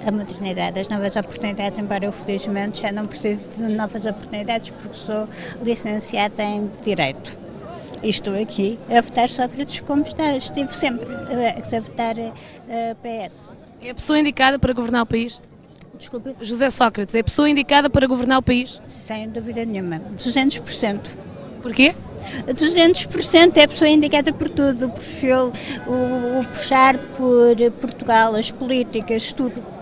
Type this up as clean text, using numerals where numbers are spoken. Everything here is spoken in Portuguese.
a modernidade, as novas oportunidades, embora eu felizmente já não preciso de novas oportunidades porque sou licenciada em Direito. E estou aqui a votar Sócrates como estive sempre a votar PS. É a pessoa indicada para governar o país? Desculpe, José Sócrates, é a pessoa indicada para governar o país? sem dúvida nenhuma, 200%. Porquê? 200% é a pessoa indicada por tudo, o perfil, o puxar por Portugal, as políticas, tudo.